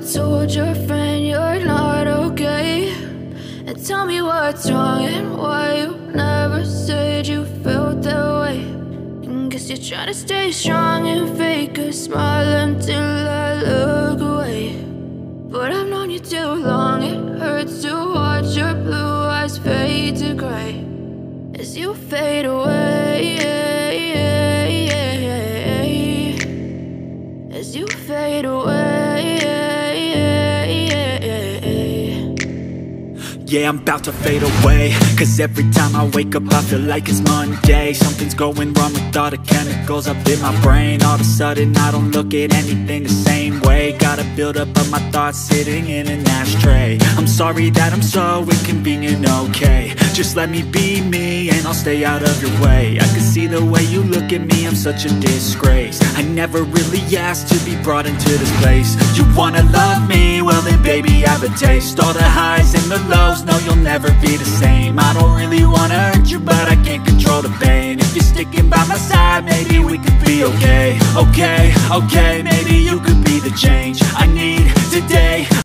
told your friend you're not okay? And tell me what's wrong and why you never said you felt that way. And guess you're trying to stay strong and fake a smile until I look away. But I've known you too long, it hurts to watch your blue eyes fade to gray as you fade away, as you fade away. Yeah, I'm about to fade away, cause every time I wake up I feel like it's Monday. Something's going wrong with all the chemicals up in my brain. All of a sudden I don't look at anything the same way. Gotta build up of my thoughts sitting in an ashtray. I'm sorry that I'm so inconvenient, okay? Just let me be me and I'll stay out of your way. I can see the way you look at me, I'm such a disgrace. I never really asked to be brought into this place. You wanna love me? Well then baby I have a taste. All the highs and the lows, no you'll never be the same. I don't really wanna hurt you but I can't control the pain. If you're sticking by my side maybe we could be okay. Okay, maybe you could be the change I need today.